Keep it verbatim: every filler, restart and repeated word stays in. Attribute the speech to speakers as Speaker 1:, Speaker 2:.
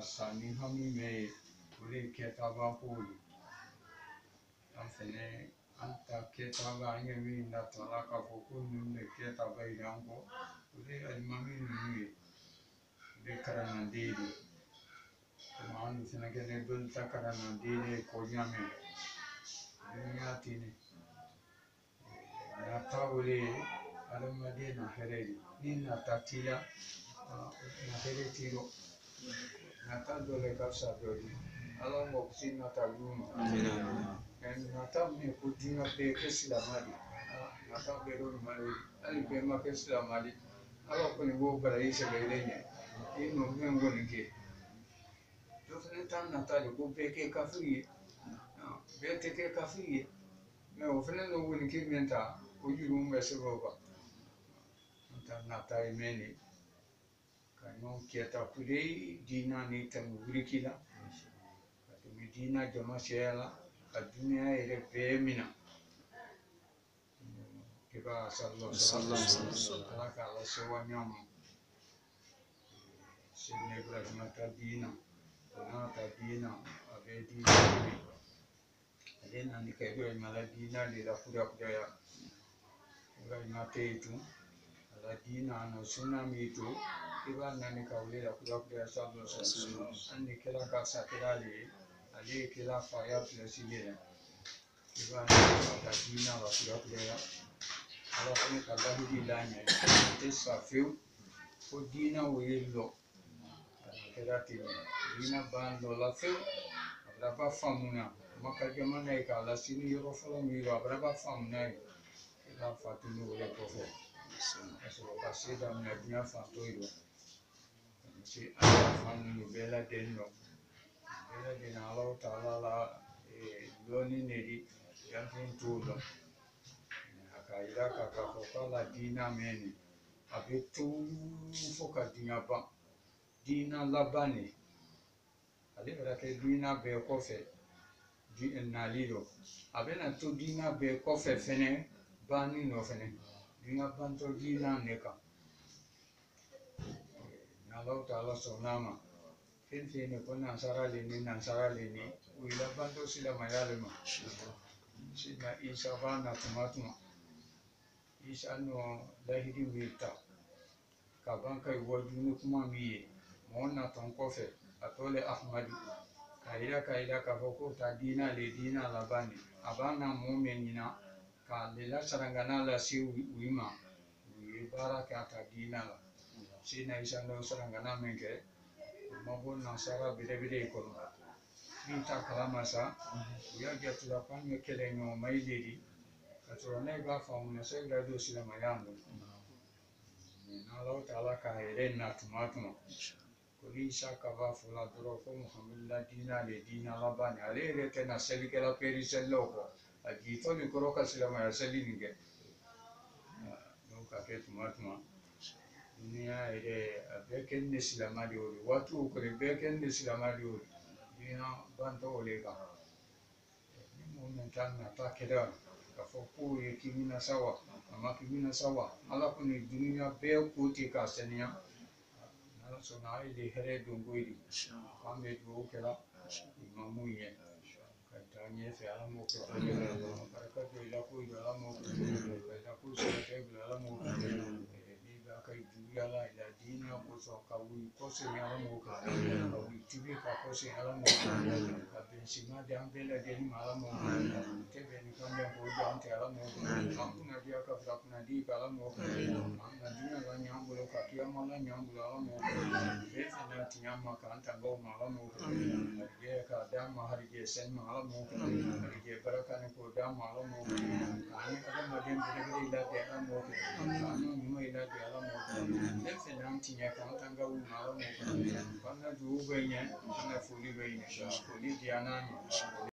Speaker 1: sani hami me ule ketaba kuli amfene anta ketaba ngemi na talaka foku nunde ketaba ilango ule alimami nunui de karana didi maanu fena kene bulta karana didi konyame dunia tini nata ule alamade na heredi ni nata tila na heredi tiro nata dole kapsa dole ala moksi nata luma en nata me kudina be kesila mali nata be ro mali ali be ma kesila mali ala ko ni go bara isa be lenye ino mengo nike to fene tan nata le ko be ke kafiri be te ke kafiri me o fene no woni ki menta o yuru mbe se roba nata nata imeni kanyo kieta pulei dina ni tamu wikila katumi dina jama shela adunia ere pemina kiba sallallahu alaihi wasallam alaka ala sewa nyama sine ibrahim ta dina na ta dina abe dina adena ni kaido mala dina li la kuda kuda ya ibrahim teitu ala dina na tsunami itu kiba nani kaule la kuda kuda sallallahu alaihi wasallam anni kila ka sakirali ali kila faya plesile kiba na dina la kuda kuda ya ala kuni kala hidi lanya tesa fiu ko dina welo kila tini dina bando la fiu abraba famuna maka jamana ikala sini yoro folo miwa abraba famuna ila fatunu wele profe eso pasida mna dina fatoiro si ala famunu bela denno bela dina ala taala la loni nedi yampin tulo kaida kaka foka dina meni abetu foka dina ba dina labani ale berake dina be kofe di naliro abena tu dina be kofe fene bani no fene dina banto dina neka nalo tala sonama fen fene kona sara leni na sara leni wila banto sila mayale ma sila isa bana tumatuma isa no lahidi mita kabanka iwajunu kuma miye mona ton kofe atole ahmadi kaida kaida kafoko ta dina le dina labani abana mu'minina ka lela sarangana la si wima wi baraka ta dina la sina isa no sarangana menke mabo nasara bide bide ko mita kalama sa ya getu la panye kele no mailedi katorone ba fauna sai da do sila mayango na law taala ka ere na tumatuma kuli shaka va fula duro ko muhammad dina le dina labani ale rete na selike la peri selloko agito ni koroka sila maya selinge no ka ke tumatuma dunia ere beken ne sila mali ori watu ko beken ne sila mali ori dina banto olega ni mo mentan na ta keda kafoku yekimina sawa ama kimina sawa ala kuni dunia be kuti ka senia ala sonai de here dungui ame do kela imamu ye katanye fe ala mo ko baraka de la ko ila ala mo ko la ko se te ala mo ko ni ba kai dunia la ila dina ko so ka wi ko se ala mo ko ka wi tibi ka ko se ala mo ko ka bensima de ambela de ni ala mo ko te be ni kan be ko do ante ala mo ko amuna dia ka fra kuna di ka ala mo ko amna dina la nyambulo ka kiyama la nyambulo ala mo ko be na tinyama ka anta go ma ala mo ko ge ka dama harige sen ma ala mo ko harige baraka ne ko dama ala mo ko ani ka ma den de de ila de ala mo ko anu mo ila de ala mo ko be na tinya ka anta go ma ala mo ko kana du be nya kana fuli be nya fuli diana ni